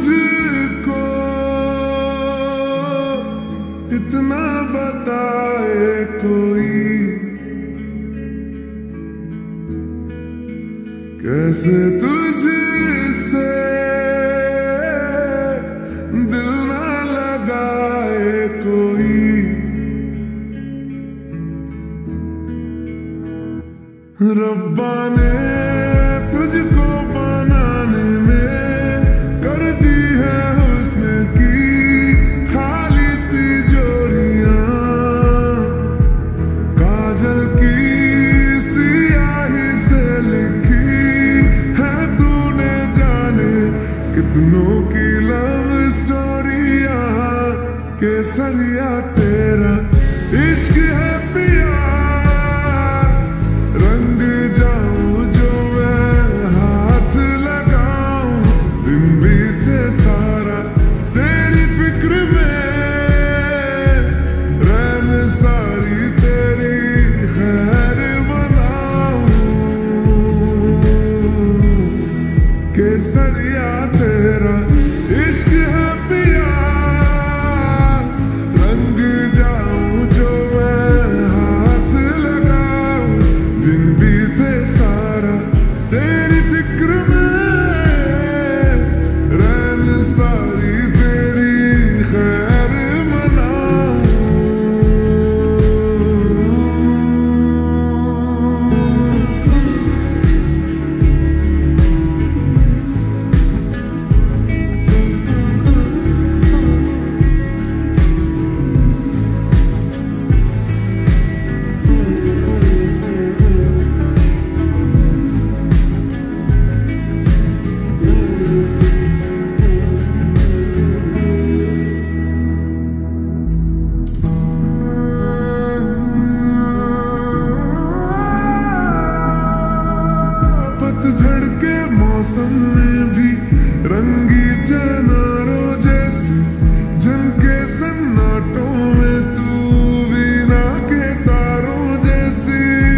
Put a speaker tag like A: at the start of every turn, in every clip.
A: तुझको इतना बताए कोई, कैसे तुझसे दिल ना लगाए कोई। रब्बा ने तुझको बनाने में कर दी है हुस्न की खाली तिजोरियां, काजल की सियाही से लिखी है तूने जाने कितनों की लव स्टोरियां। केसरिया तेरा इश्क है पिया, सारा तेरी फिक्र में रैन सारी तेरी खैर बनाऊं। केसरिया तेरा इश्क है पिया, रंग जाऊं जो मैं हाथ लगाऊं, दिन बीते सारा तेरी फिक्र में सारी तेरी खैर मनाऊं। पतझड़ के मौसम में भी रंगी चनारों जैसी झनके सन्नाटों में तू वीणा के तारों जैसी।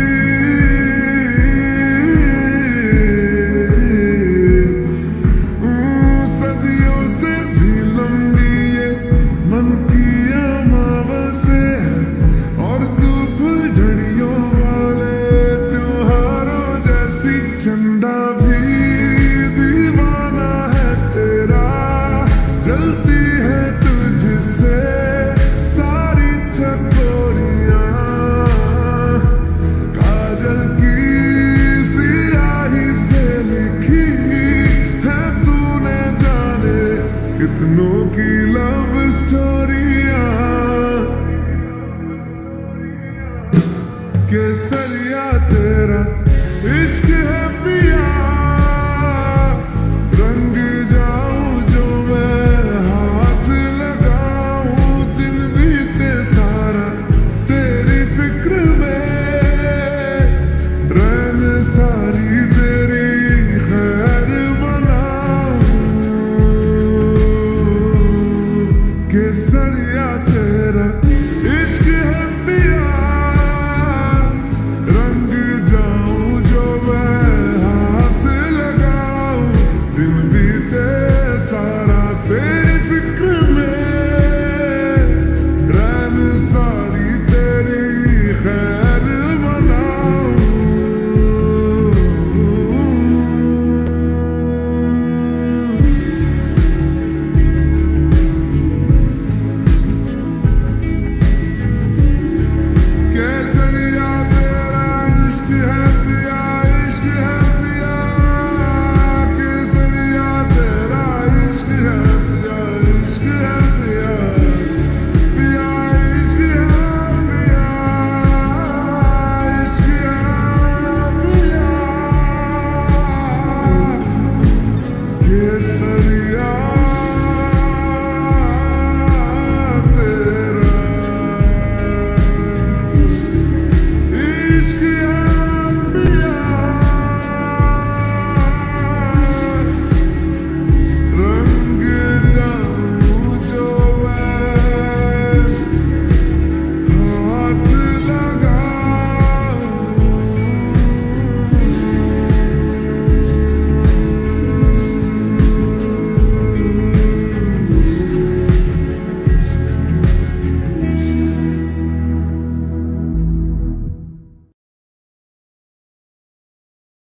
A: सदियों से भी लंबी ये मन की अमावस्या है, और तू फुलझड़ियों वाले त्योहारों जैसी। चंदा भी दीवाना है तेरा, जलती है तुझसे सारी चकोरियां, काजल की सियाही से लिखी है तूने जाने कितनों की लव स्टोरियां। केसरिया तेरा इश्क है पिया, रंग जाऊं जो मैं हाथ लगाऊं, दिन बीते सारा तेरी फिक्र में रैन सारी तेरी खैर बनाऊं। केसरिया तेरा